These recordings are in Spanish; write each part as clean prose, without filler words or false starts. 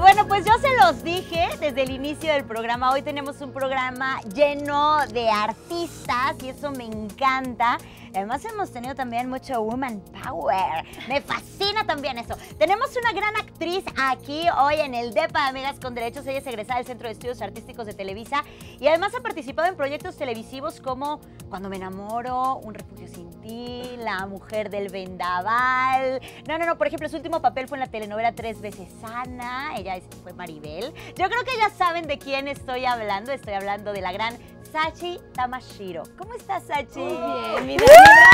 Bueno, pues yo se los dije desde el inicio del programa. Hoy tenemos un programa lleno de artistas y eso me encanta. Además hemos tenido también mucho woman power. Me fascina también eso. Tenemos una gran actriz aquí hoy en el DEPA de Amigas con Derechos. Ella es egresada del Centro de Estudios Artísticos de Televisa y además ha participado en proyectos televisivos como Cuando me enamoro, Un refugio sin ti, La mujer del vendaval. No, por ejemplo, su último papel fue en la telenovela 3 veces Ana. Ella fue Maribel. Yo creo que ya saben de quién estoy hablando. Estoy hablando de la gran Sachi Tamashiro. ¿Cómo estás, Sachi? Muy bien, mira,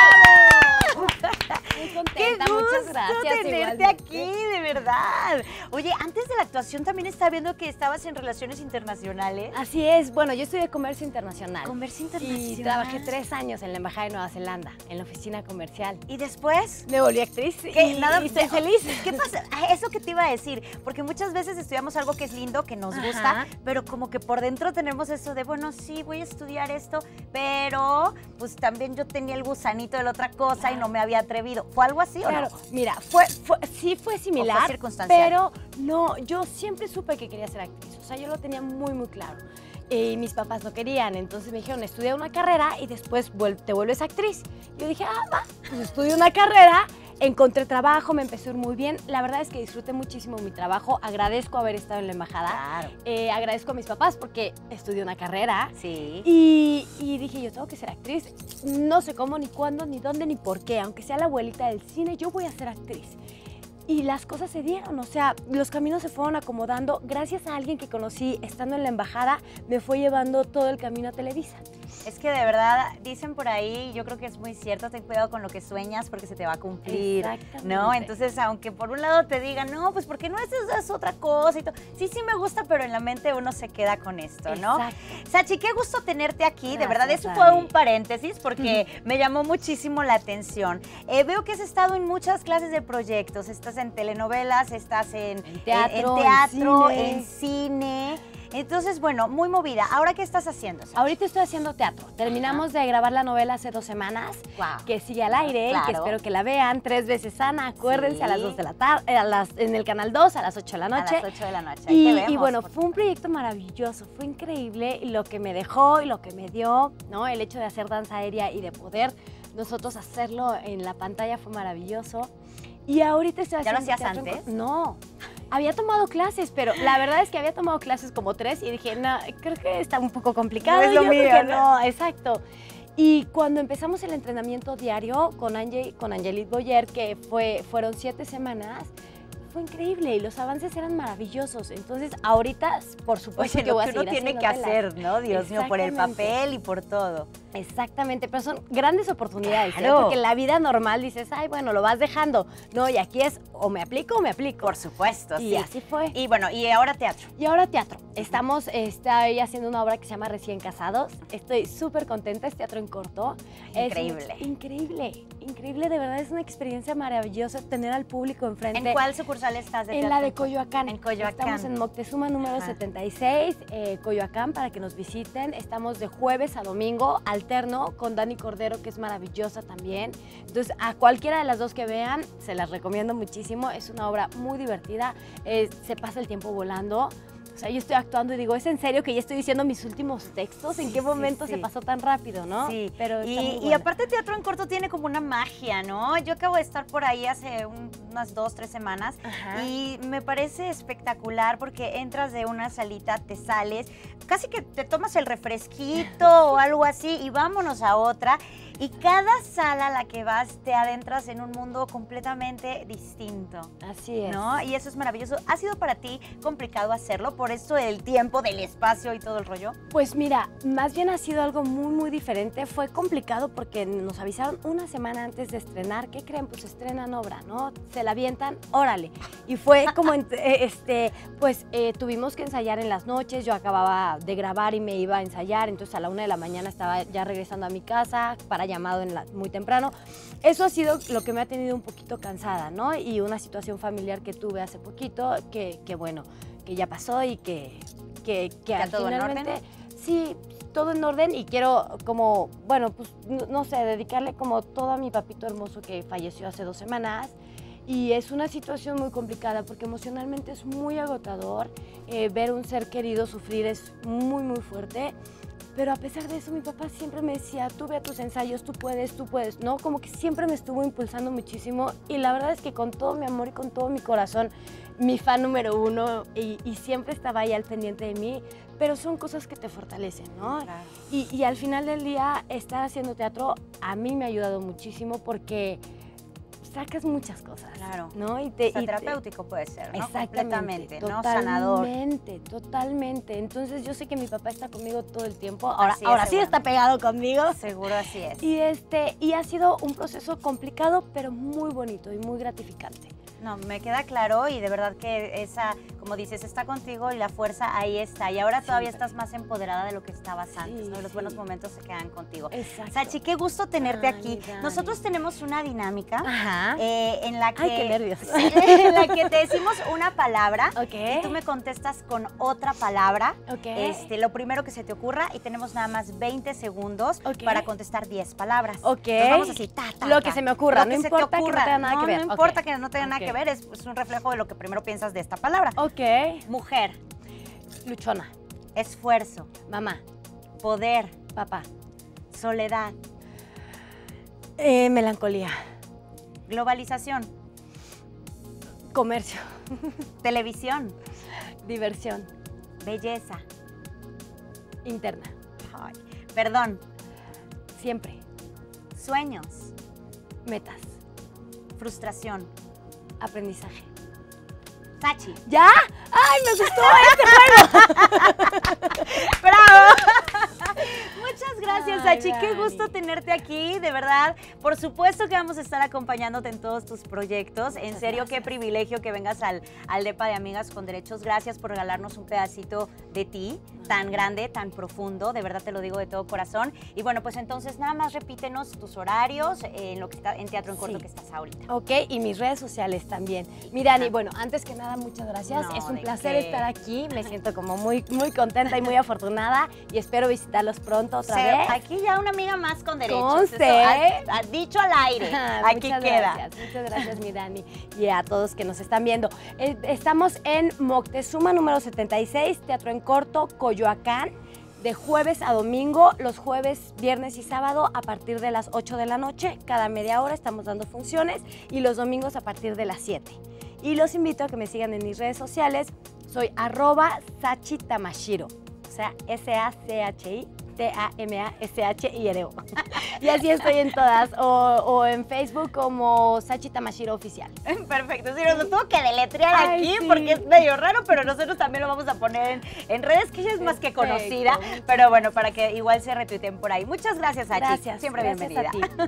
bravo. Muy contenta, ¡Qué gusto muchas gracias. tenerte aquí, de verdad! Oye, antes de la actuación también estaba viendo que estabas en Relaciones Internacionales. Así es, bueno, yo estudié Comercio Internacional. Comercio Internacional. Y trabajé 3 años en la Embajada de Nueva Zelanda, en la oficina comercial. ¿Y después? Me volví actriz ¿Qué? y estoy feliz. ¿Qué pasa? Eso que te iba a decir, porque muchas veces estudiamos algo que es lindo, que nos gusta, pero como que por dentro tenemos eso de, bueno, sí, voy a estudiar esto, pero pues también yo tenía el gusanito de la otra cosa y no me había atrevido. ¿Fue algo así o no? Mira, sí fue similar, ¿O fue circunstancial? pero no, yo siempre supe que quería ser actriz, o sea, yo lo tenía muy, muy claro. Y mis papás no querían, entonces me dijeron, estudia una carrera y después te vuelves actriz. Yo dije, va, pues estudio una carrera, encontré trabajo, me empezó a ir muy bien. La verdad es que disfruté muchísimo mi trabajo, agradezco haber estado en la embajada. Claro. Agradezco a mis papás porque estudié una carrera. Sí. Y dije, yo tengo que ser actriz. No sé cómo, ni cuándo, ni dónde, ni por qué. Aunque sea la abuelita del cine, yo voy a ser actriz. Y las cosas se dieron, o sea, los caminos se fueron acomodando. Gracias a alguien que conocí estando en la embajada, me fue llevando todo el camino a Televisa. Es que de verdad, dicen por ahí, yo creo que es muy cierto, ten cuidado con lo que sueñas porque se te va a cumplir, ¿no? Entonces, aunque por un lado te digan, no, pues porque no es otra cosa y todo. Sí, sí me gusta, pero en la mente uno se queda con esto, ¿no? Exacto. Sachi, qué gusto tenerte aquí, de verdad, Gracias, eso fue Ari. un paréntesis porque me llamó muchísimo la atención. Veo que has estado en muchas clases de proyectos, estás en telenovelas, estás en teatro, en cine. Entonces, bueno, muy movida. ¿Ahora qué estás haciendo, Sachi? Ahorita estoy haciendo teatro. Terminamos de grabar la novela hace 2 semanas, que sigue al aire y que espero que la vean. 3 veces Ana, acuérdense, a las 2 de la tarde, en el Canal 2, a las 8 de la noche. A las 8 de la noche, ahí te vemos. Y bueno, fue un proyecto maravilloso, fue increíble y lo que me dejó y lo que me dio, ¿no? El hecho de hacer danza aérea y de poder nosotros hacerlo en la pantalla fue maravilloso. Y ahorita estoy haciendo ¿Ya lo hacías antes? No. Había tomado clases, pero la verdad es que había tomado clases como 3 y dije, no, creo que está un poco complicado. No es lo mío, no, exacto. Y cuando empezamos el entrenamiento diario con Angelique Boyer, que fueron 7 semanas, fue increíble y los avances eran maravillosos. Entonces, ahorita, por supuesto, Oye, que voy a lo que uno seguir tiene que hacer, ¿no? Dios mío, por el papel y por todo. Exactamente, pero son grandes oportunidades, Claro. porque en la vida normal dices, ay, bueno, lo vas dejando. No, y aquí es o me aplico o me aplico. Por supuesto, Y sí. así fue. Y bueno, y ahora teatro. Y ahora teatro. Estoy haciendo una obra que se llama Recién Casados. Estoy súper contenta, es teatro en corto. Increíble. Increíble, de verdad es una experiencia maravillosa tener al público enfrente. ¿En cuál sucursal estás de teatro? En la de Coyoacán. En Coyoacán. Estamos en Moctezuma número 76, Coyoacán, para que nos visiten. Estamos de jueves a domingo, alterno, con Dani Cordero, que es maravillosa también. Entonces, a cualquiera de las dos que vean, se las recomiendo muchísimo. Es una obra muy divertida, se pasa el tiempo volando. O sea, yo estoy actuando y digo, ¿es en serio que ya estoy diciendo mis últimos textos? ¿En qué momento se pasó tan rápido, no? Sí, pero y aparte teatro en corto tiene como una magia, ¿no? Yo acabo de estar por ahí hace unas 2, 3 semanas y me parece espectacular porque entras de una salita, te sales, casi que te tomas el refresquito o algo así y vámonos a otra. Y cada sala a la que vas te adentras en un mundo completamente distinto. Así es. ¿No? Y eso es maravilloso. ¿Ha sido para ti complicado hacerlo por eso del tiempo, del espacio y todo el rollo? Pues mira, más bien ha sido algo muy, muy diferente. Fue complicado porque nos avisaron una semana antes de estrenar. ¿Qué creen? Pues estrenan obra, ¿no? Se la avientan, órale. Y fue como, tuvimos que ensayar en las noches. Yo acababa de grabar y me iba a ensayar. Entonces a la 1 de la mañana estaba ya regresando a mi casa para llamado muy temprano. Eso ha sido lo que me ha tenido un poquito cansada, ¿no? Y una situación familiar que tuve hace poquito, que bueno, que ya pasó y que ¿todo en orden? Sí, todo en orden y quiero como, bueno, pues no sé, dedicarle como todo a mi papito hermoso que falleció hace 2 semanas Y es una situación muy complicada porque emocionalmente es muy agotador. Ver un ser querido sufrir es muy, muy fuerte. Pero a pesar de eso, mi papá siempre me decía, tú ve a tus ensayos, tú puedes, ¿no? Como que siempre me estuvo impulsando muchísimo. Y la verdad es que con todo mi amor y con todo mi corazón, mi fan número uno, y siempre estaba ahí al pendiente de mí. Pero son cosas que te fortalecen, ¿no? Claro. Y al final del día, estar haciendo teatro a mí me ha ayudado muchísimo porque sacas muchas cosas, Claro. ¿no? O sea, terapéutico puede ser, ¿no? Exactamente, Completamente, ¿no? Sanador. Totalmente. Entonces yo sé que mi papá está conmigo todo el tiempo. Así es, Ahora sí seguro. está pegado conmigo. Seguro así es. Y ha sido un proceso complicado, pero muy bonito y muy gratificante. No, me queda claro y de verdad que esa, como dices, está contigo y la fuerza ahí está. Y ahora todavía Siempre. estás más empoderada de lo que estabas antes, ¿no? Y los Sí. buenos momentos se quedan contigo. Exacto. Sachi, qué gusto tenerte Ay, aquí. Dani. Nosotros tenemos una dinámica Ajá. en la que... Ay, qué nervios. en la que te decimos una palabra Ok. y tú me contestas con otra palabra. Ok. Lo primero que se te ocurra y tenemos nada más 20 segundos Ok. para contestar 10 palabras. Ok. Entonces vamos así, Lo que se me ocurra, Lo no que se te importa que no ocurra. tenga nada que ver. No Ok. importa que no tenga nada Ok. que ver, es un reflejo de lo que primero piensas de esta palabra. Ok. Mujer, Luchona. esfuerzo, Mamá. poder, Papá. soledad, Melancolía. globalización, Comercio. televisión, Diversión. belleza, Interna. ay, perdón, Siempre. sueños, Metas. frustración. Aprendizaje. Sachi. ¿Ya? ¡Ay, me gustó este juego! ¡Bravo! Muchas gracias, Ay, Sachi. Qué Dani. gusto tenerte aquí, de verdad. Por supuesto que vamos a estar acompañándote en todos tus proyectos. En Muchas serio, qué gracias. privilegio que vengas al DEPA de Amigas con Derechos. Gracias por regalarnos un pedacito de ti, tan grande, tan profundo. De verdad te lo digo de todo corazón. Y bueno, pues entonces nada más repítenos tus horarios en lo que está en Teatro en Corto Sí. que estás ahorita. Ok, y mis redes sociales también. Mi Dani, bueno, antes que nada, muchas gracias. No, es un ¿de placer qué? estar aquí. Me siento como muy, muy contenta y muy afortunada y espero visitarlos pronto otra Sí, vez. aquí ya una amiga más con derechos. Conste. Eso, dicho al aire. Aquí Muchas queda. Muchas gracias, mi Dani, y a todos que nos están viendo. Estamos en Moctezuma número 76, Teatro en Corto, Coyoacán, de jueves a domingo, los jueves, viernes y sábado a partir de las 8 de la noche. Cada media hora estamos dando funciones y los domingos a partir de las 7. Y los invito a que me sigan en mis redes sociales. Soy @SachiTamashiro, o sea, SachiTamashiro. Y así estoy en todas, o en Facebook como Sachi Tamashiro Oficial. Perfecto, sí, nos lo tuvo que deletrear Ay, aquí sí. porque es medio raro, pero nosotros también lo vamos a poner en redes, que ella es más que Perfecto. conocida, pero bueno, para que igual se retuiteen por ahí. Muchas gracias, Sachi. Gracias. Siempre gracias bienvenida. a ti.